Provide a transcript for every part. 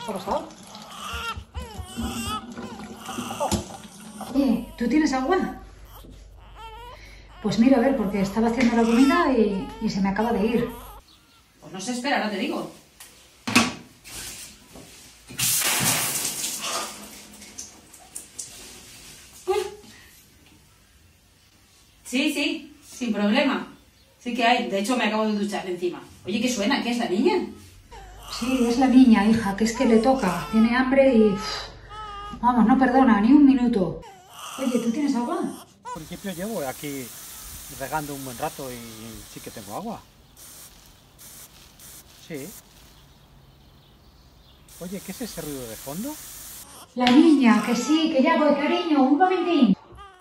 ha pasado? Oye, ¿tú tienes agua? Pues mira, a ver, porque estaba haciendo la comida y se me acaba de ir. Pues no se espera, ahora te digo. Sí, sin problema. Sí que hay. De hecho, me acabo de duchar encima. Oye, ¿qué suena? ¿Qué es la niña? Sí, es la niña, hija, que es que le toca. Tiene hambre y... Vamos, no perdona, ni un minuto. Oye, ¿tú tienes agua? Al principio llevo aquí regando un buen rato y sí que tengo agua. Sí. Oye, ¿qué es ese ruido de fondo? La niña, que sí, que ya voy, cariño, un momentín.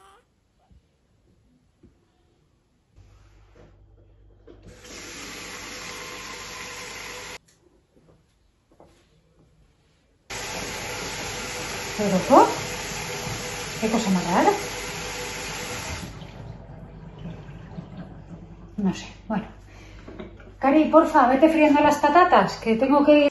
¿Rodolfo? ¿Qué cosa más rara? No sé, bueno. Cari, porfa, vete friendo las patatas, que tengo que